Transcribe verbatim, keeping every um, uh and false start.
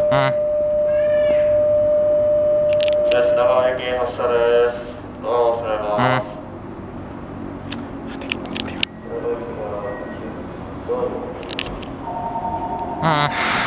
品川駅発車です。ドアを閉めます。 うん。